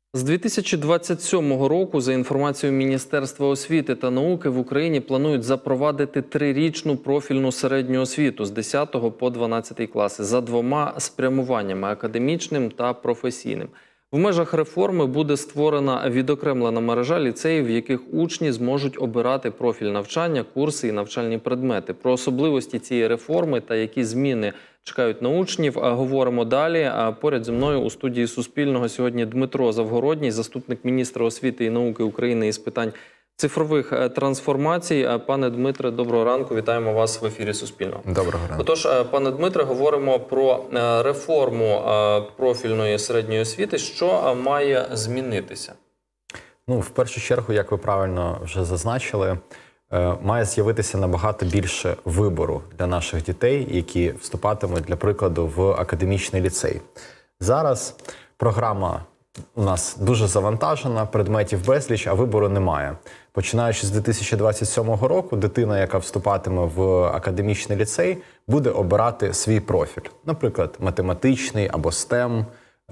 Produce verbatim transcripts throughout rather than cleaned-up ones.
З дві тисячі двадцять сьомого року, за інформацією Міністерства освіти та науки, в Україні планують запровадити трирічну профільну середню освіту з десятого по дванадцятий класи за двома спрямуваннями – академічним та професійним. В межах реформи буде створена відокремлена мережа ліцеїв, в яких учні зможуть обирати профіль навчання, курси і навчальні предмети. Про особливості цієї реформи та які зміни чекають на учнів говоримо далі. Поряд зі мною у студії Суспільного сьогодні Дмитро Завгородній, заступник міністра освіти і науки України із питань цифрових трансформацій. Пане Дмитре, доброго ранку. Вітаємо вас в ефірі Суспільного. Доброго ранку. Отож, пане Дмитре, говоримо про реформу профільної середньої освіти. Що має змінитися? Ну, в першу чергу, як ви правильно вже зазначили, має з'явитися набагато більше вибору для наших дітей, які вступатимуть, для прикладу, в академічний ліцей. Зараз програма у нас дуже завантажена, предметів безліч, а вибору немає. Починаючи з дві тисячі двадцять сьомого року, дитина, яка вступатиме в академічний ліцей, буде обирати свій профіль. Наприклад, математичний або стем,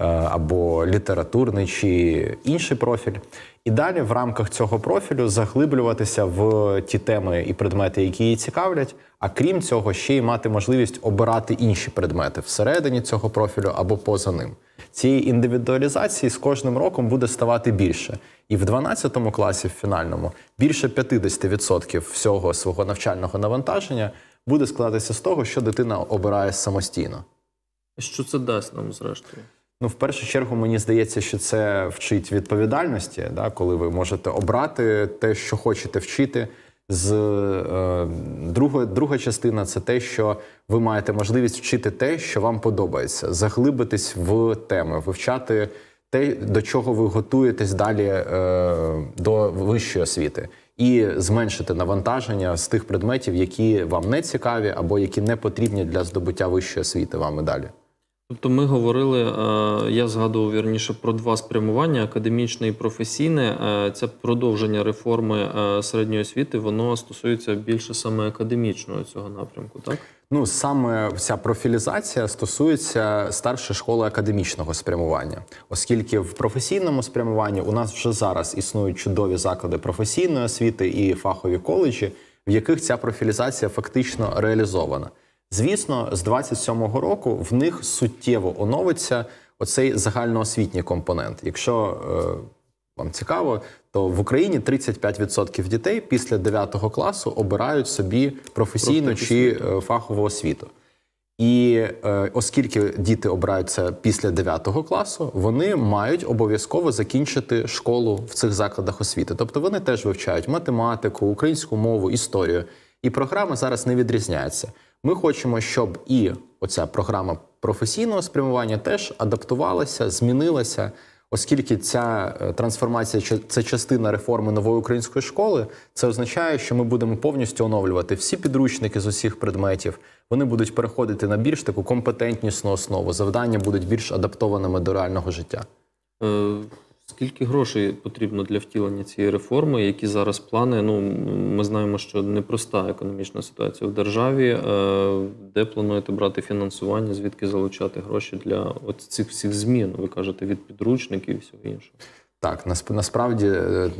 або літературний чи інший профіль. І далі в рамках цього профілю заглиблюватися в ті теми і предмети, які її цікавлять, а крім цього ще й мати можливість обирати інші предмети всередині цього профілю або поза ним. Цієї індивідуалізації з кожним роком буде ставати більше. І в дванадцятому класі, в фінальному, більше п'ятдесят відсотків всього свого навчального навантаження буде складатися з того, що дитина обирає самостійно. Що це дасть нам, зрештою? Ну, в першу чергу, мені здається, що це вчить відповідальності, да, коли ви можете обрати те, що хочете вчити. З, е, друга, друга частина – це те, що ви маєте можливість вчити те, що вам подобається, заглибитись в теми, вивчати те, до чого ви готуєтесь далі е, до вищої освіти. І зменшити навантаження з тих предметів, які вам не цікаві або які не потрібні для здобуття вищої освіти вам і далі. Тобто ми говорили, я згадував вірніше про два спрямування – академічне і професійне. Це продовження реформи середньої освіти, воно стосується більше саме академічного цього напрямку, так? Ну, саме вся профілізація стосується старшої школи академічного спрямування. Оскільки в професійному спрямуванні у нас вже зараз існують чудові заклади професійної освіти і фахові коледжі, в яких ця профілізація фактично реалізована. Звісно, з двадцять сьомого року в них суттєво оновиться оцей загальноосвітній компонент. Якщо е, вам цікаво, то в Україні тридцять п'ять відсотків дітей після дев'ятого класу обирають собі професійну чи е, фахову освіту. І е, оскільки діти обирають це після дев'ятого класу, вони мають обов'язково закінчити школу в цих закладах освіти. Тобто вони теж вивчають математику, українську мову, історію. І програма зараз не відрізняється. Ми хочемо, щоб і оця програма професійного спрямування теж адаптувалася, змінилася, оскільки ця трансформація – це частина реформи нової української школи, це означає, що ми будемо повністю оновлювати всі підручники з усіх предметів, вони будуть переходити на більш таку компетентнісну основу, завдання будуть більш адаптованими до реального життя. Е, скільки грошей потрібно для втілення цієї реформи, які зараз плани? Ну, ми знаємо, що непроста економічна ситуація в державі. Е, де плануєте брати фінансування, звідки залучати гроші для от цих всіх змін, ви кажете, від підручників і всього іншого? Так, насправді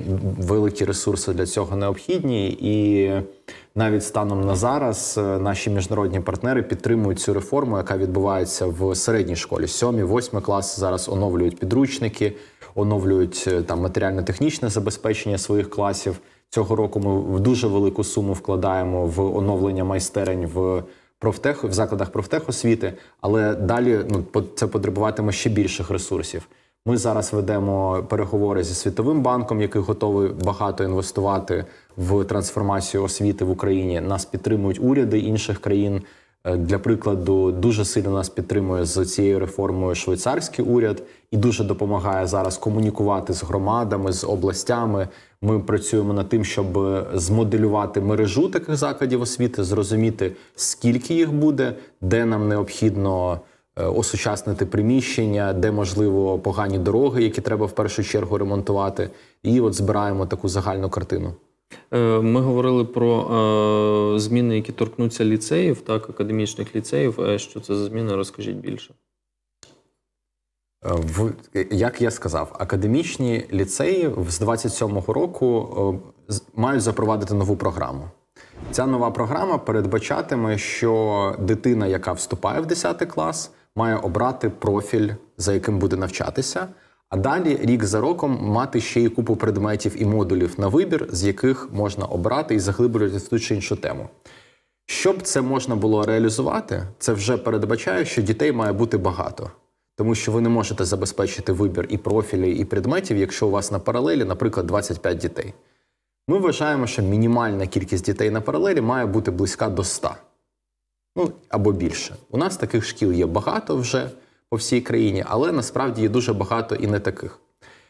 великі ресурси для цього необхідні, і навіть станом на зараз наші міжнародні партнери підтримують цю реформу, яка відбувається в середній школі. Сьомий, восьмий клас зараз оновлюють підручники, оновлюють там матеріально-технічне забезпечення своїх класів. Цього року ми дуже велику суму вкладаємо в оновлення майстерень в профтех, в закладах профтехосвіти, але далі ну, це потребуватиме ще більших ресурсів. Ми зараз ведемо переговори зі Світовим банком, який готовий багато інвестувати в трансформацію освіти в Україні. Нас підтримують уряди інших країн. Для прикладу, дуже сильно нас підтримує з цією реформою швейцарський уряд і дуже допомагає зараз комунікувати з громадами, з областями. Ми працюємо над тим, щоб змоделювати мережу таких закладів освіти, зрозуміти, скільки їх буде, де нам необхідно осучаснити приміщення, де, можливо, погані дороги, які треба в першу чергу ремонтувати. І от збираємо таку загальну картину. Ми говорили про е, зміни, які торкнуться ліцеїв, так, академічних ліцеїв. Що це за зміни? Розкажіть більше. В, як я сказав, академічні ліцеї з двадцять сьомого року мають запровадити нову програму. Ця нова програма передбачатиме, що дитина, яка вступає в десятий клас, має обрати профіль, за яким буде навчатися, а далі рік за роком мати ще й купу предметів і модулів на вибір, з яких можна обрати і заглиблювати в ту чи іншу тему. Щоб це можна було реалізувати, це вже передбачає, що дітей має бути багато. Тому що ви не можете забезпечити вибір і профілів, і предметів, якщо у вас на паралелі, наприклад, двадцять п'ять дітей. Ми вважаємо, що мінімальна кількість дітей на паралелі має бути близька до ста. Ну, або більше. У нас таких шкіл є багато вже по всій країні, але насправді є дуже багато і не таких.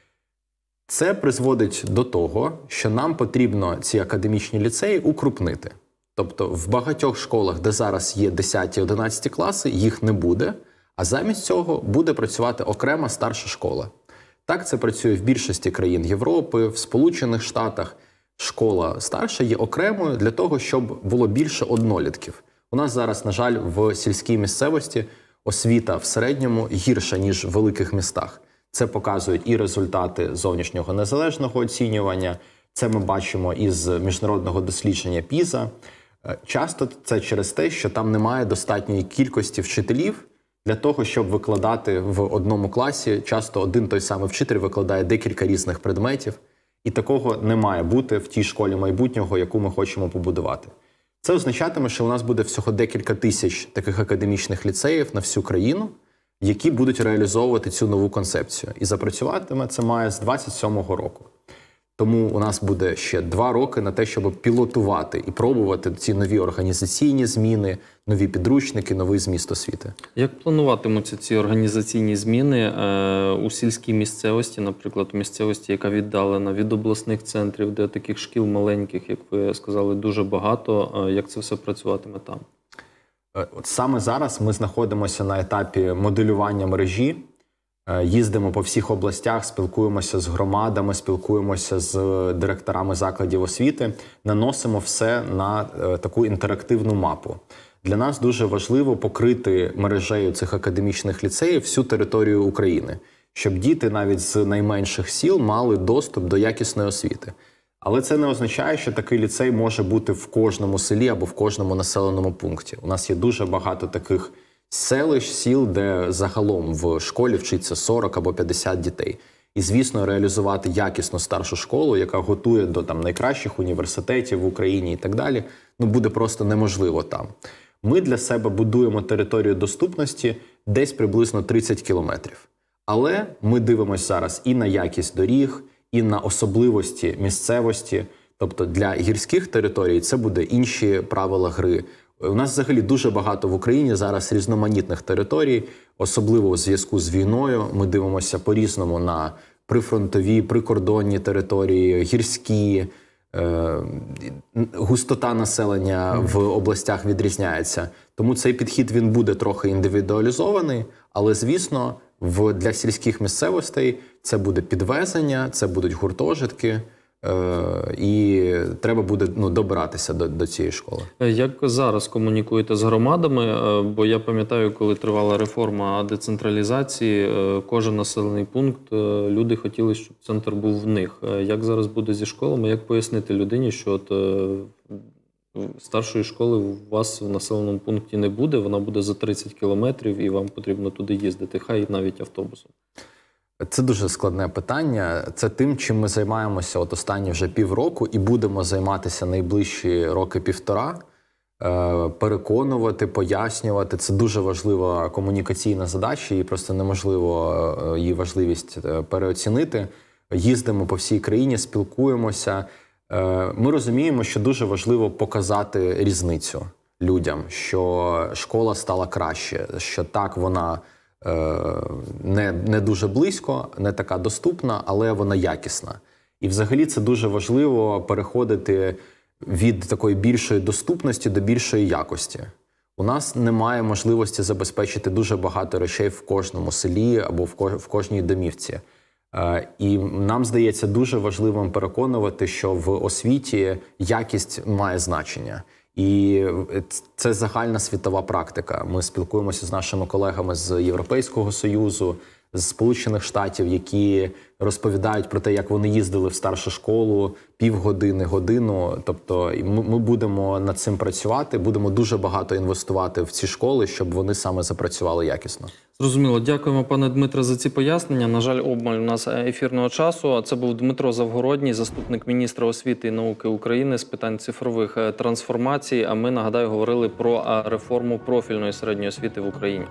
Це призводить до того, що нам потрібно ці академічні ліцеї укрупнити. Тобто в багатьох школах, де зараз є десяті-одинадцяті класи, їх не буде, а замість цього буде працювати окрема старша школа. Так це працює в більшості країн Європи, в Сполучених Штатах. Школа старша є окремою для того, щоб було більше однолітків. У нас зараз, на жаль, в сільській місцевості освіта в середньому гірша, ніж в великих містах. Це показують і результати зовнішнього незалежного оцінювання, це ми бачимо із міжнародного дослідження піза. Часто це через те, що там немає достатньої кількості вчителів для того, щоб викладати в одному класі. Часто один той самий вчитель викладає декілька різних предметів. І такого не має бути в тій школі майбутнього, яку ми хочемо побудувати. Це означатиме, що у нас буде всього декілька тисяч таких академічних ліцеїв на всю країну, які будуть реалізовувати цю нову концепцію. І запрацюватиме це має з двадцять сьомого року. Тому у нас буде ще два роки на те, щоб пілотувати і пробувати ці нові організаційні зміни, нові підручники, новий зміст освіти. Як плануватимуться ці організаційні зміни е, у сільській місцевості, наприклад, у місцевості, яка віддалена від обласних центрів, де таких шкіл маленьких, як ви сказали, дуже багато. Е, як це все працюватиме там? От саме зараз ми знаходимося на етапі моделювання мережі. Їздимо по всіх областях, спілкуємося з громадами, спілкуємося з директорами закладів освіти, наносимо все на таку інтерактивну мапу. Для нас дуже важливо покрити мережею цих академічних ліцеїв всю територію України, щоб діти навіть з найменших сіл мали доступ до якісної освіти. Але це не означає, що такий ліцей може бути в кожному селі або в кожному населеному пункті. У нас є дуже багато таких селищ, сіл, де загалом в школі вчиться сорок або п'ятдесят дітей. І, звісно, реалізувати якісну старшу школу, яка готує до там найкращих університетів в Україні і так далі, ну, буде просто неможливо там. Ми для себе будуємо територію доступності десь приблизно тридцять кілометрів. Але ми дивимося зараз і на якість доріг, і на особливості місцевості. Тобто для гірських територій це буде інші правила гри. У нас взагалі дуже багато в Україні зараз різноманітних територій, особливо у зв'язку з війною. Ми дивимося по-різному на прифронтові, прикордонні території, гірські, е, густота населення в областях відрізняється. Тому цей підхід він буде трохи індивідуалізований, але, звісно, в, для сільських місцевостей це буде підвезення, це будуть гуртожитки. І треба буде ну, добиратися до, до цієї школи. Як зараз комунікуєте з громадами? Бо я пам'ятаю, коли тривала реформа децентралізації, кожен населений пункт, люди хотіли, щоб центр був в них. Як зараз буде зі школами? Як пояснити людині, що от старшої школи у вас в населеному пункті не буде, вона буде за тридцять кілометрів і вам потрібно туди їздити, хай навіть автобусом? Це дуже складне питання. Це тим, чим ми займаємося от останні вже півроку і будемо займатися найближчі роки-півтора. Переконувати, пояснювати. Це дуже важлива комунікаційна задача і просто неможливо її важливість переоцінити. Їздимо по всій країні, спілкуємося. Ми розуміємо, що дуже важливо показати різницю людям, що школа стала краще, що так вона Не, не дуже близько, не така доступна, але вона якісна. І взагалі це дуже важливо переходити від такої більшої доступності до більшої якості. У нас немає можливості забезпечити дуже багато речей в кожному селі або в, кож, в кожній домівці. І нам здається дуже важливим переконувати, що в освіті якість має значення. І це загальна світова практика. Ми спілкуємося з нашими колегами з Європейського Союзу, з Сполучених Штатів, які розповідають про те, як вони їздили в старшу школу півгодини, годину. Тобто ми, ми будемо над цим працювати, будемо дуже багато інвестувати в ці школи, щоб вони саме запрацювали якісно. Зрозуміло. Дякуємо, пане Дмитре, за ці пояснення. На жаль, обмаль у нас ефірного часу. Це був Дмитро Завгородній, заступник міністра освіти і науки України з питань цифрових трансформацій. А ми, нагадаю, говорили про реформу профільної середньої освіти в Україні.